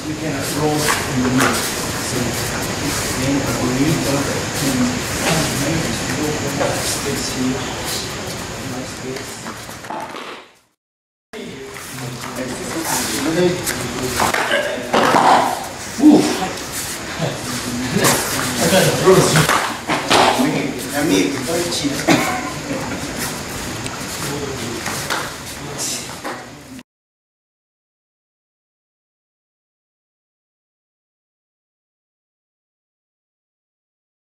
You can roll in the knee. So then underneath the maybe to go for that space here. Nice space. Amigo, vai tirar.